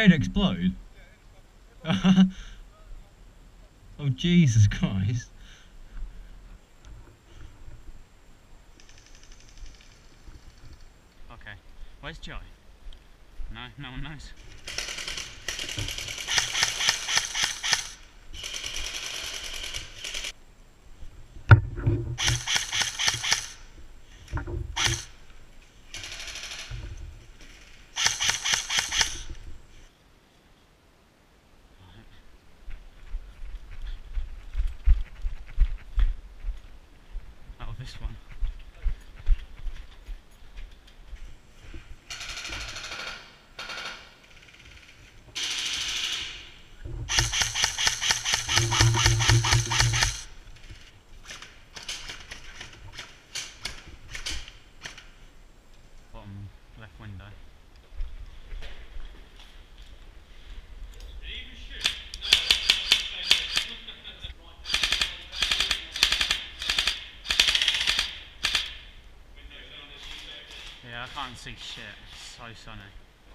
grenade explode? Oh, Jesus Christ. Okay, where's Joe? No, no one knows. Oh, this one. Bottom left window. Yeah, I can't see shit. It's so sunny.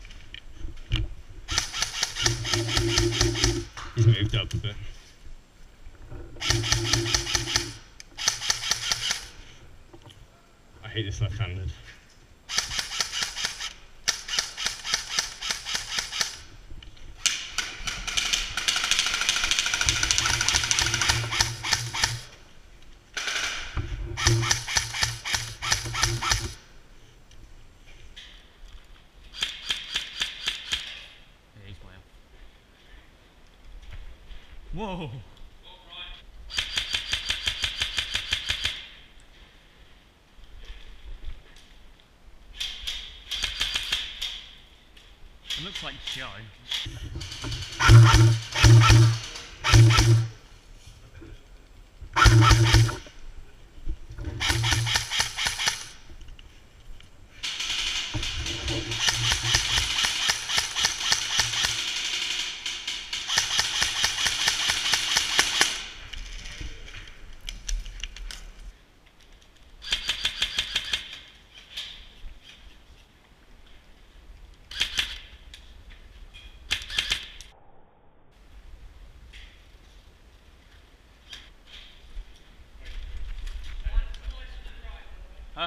He's moved up a bit. I hate this left-handed. Yeah, he's way up. Whoa! It looks like Joe. Huh?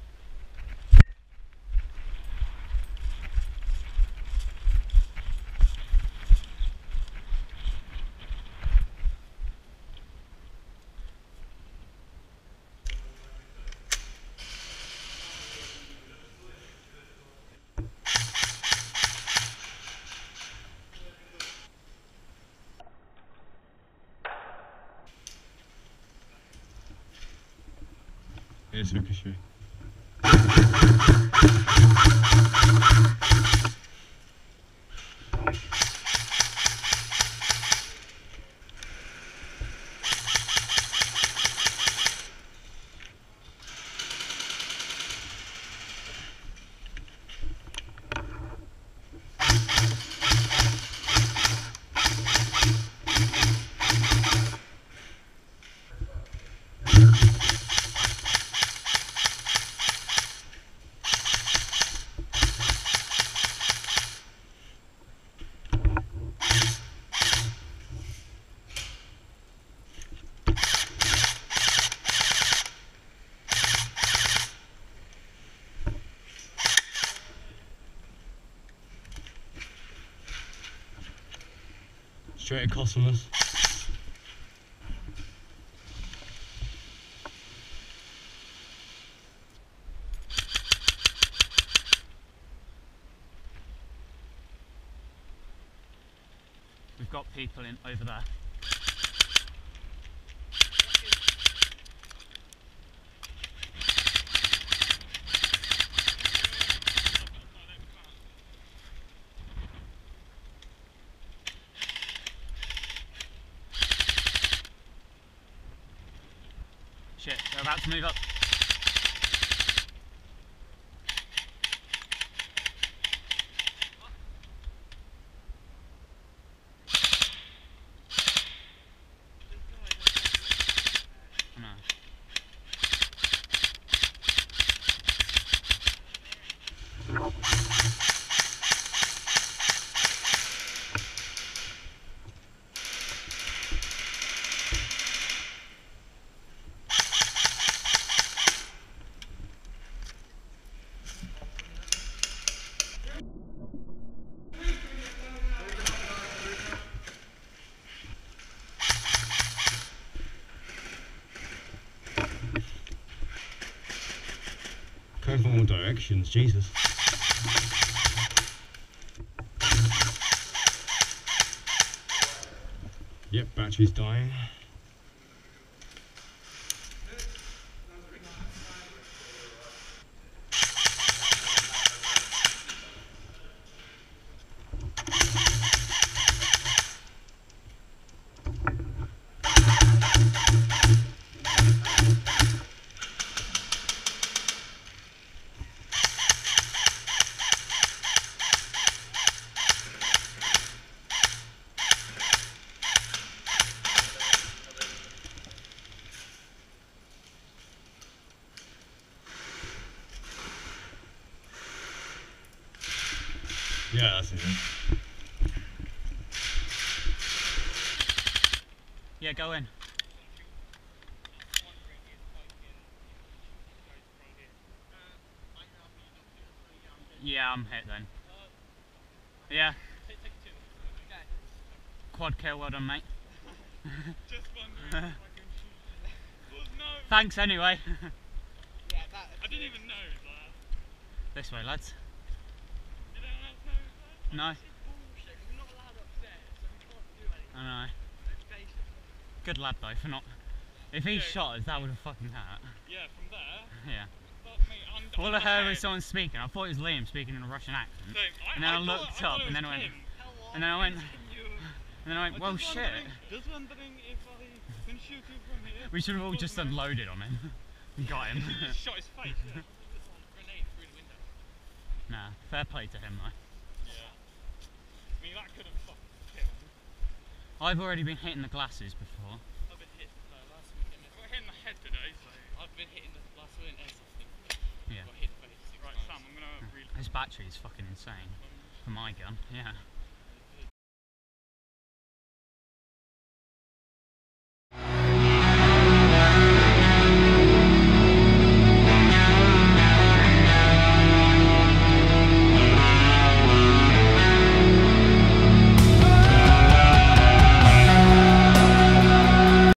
Here's Ricochet. Straight across from us. We've got people in over there. Shit, they're about to move up. from all directions, Jesus. Yep, battery's dying. Yeah, that's it. Yeah, go in. Yeah, I'm hit then. Yeah. Quad kill, well done, mate. Just wondering if I can shoot. Well, no. Thanks anyway. Yeah, that. I didn't even know that. This way, lads. Did anyone else know that? No. This is bullshit. We're not allowed upstairs, so we can't do anything. I know. It's basically. Good lad though for not. If he shot us, that would have fucking hurt. Yeah, from there. Yeah. But mate, All I heard was someone speaking. I thought it was Liam speaking in a Russian accent. Same. And then I looked up, and then I went. And then I went. And then I went, well, shit. Just wondering if I can shoot you from here. We should have all just unloaded on him. And got him. Shot his face. Yeah. Grenade through the window. Nah, fair play to him though. Yeah. I mean, that could have fucking killed. I've already been hitting the glasses before. I've been hit last weekend. I got hit in the head today, so I've been hitting the last week in Airsofters. Yeah. Got hit 36 times. Right, Sam, I'm gonna His battery is fucking insane. For my gun, yeah.